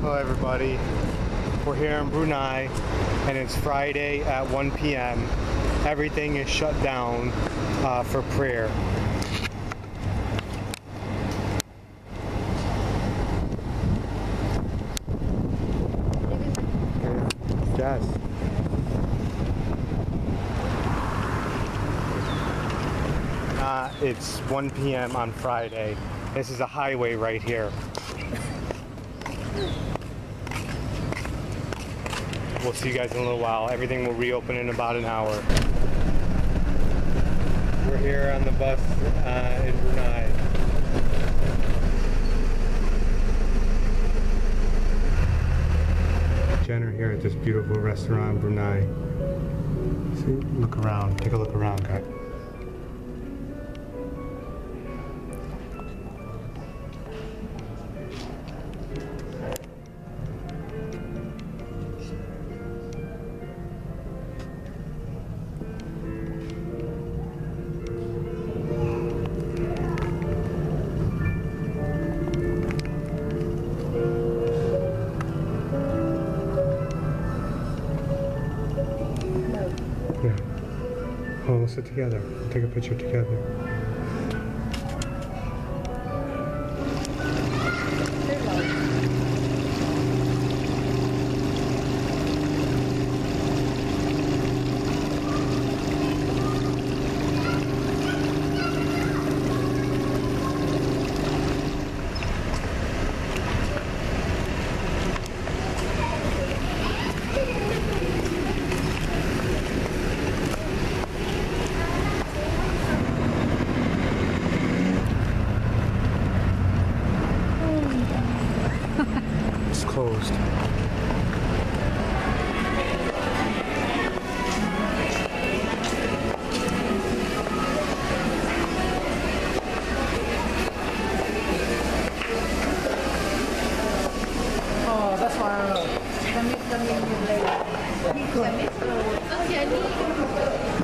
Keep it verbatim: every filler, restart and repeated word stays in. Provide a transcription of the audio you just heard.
Hello everybody, we're here in Brunei and it's Friday at one p m Everything is shut down uh, for prayer. Yes. Uh, it's one p m on Friday. This is a highway right here. We'll see you guys in a little while. Everything will reopen in about an hour. We're here on the bus uh, in Brunei. Jenner here at this beautiful restaurant in Brunei. See, look around. Take a look around, guys. Yeah. Oh, we'll sit together. We'll take a picture together. It's closed. Oh, that's why I don't know. Let me, let me, let me.